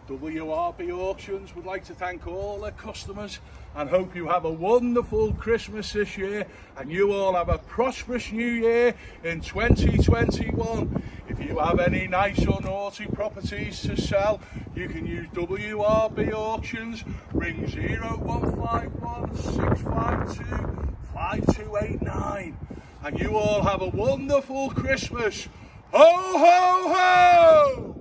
WRB Auctions would like to thank all their customers and hope you have a wonderful Christmas this year and you all have a prosperous new year in 2021. If you have any nice or naughty properties to sell, you can use WRB Auctions. Ring 0151 652 5289 and you all have a wonderful Christmas. Ho ho ho!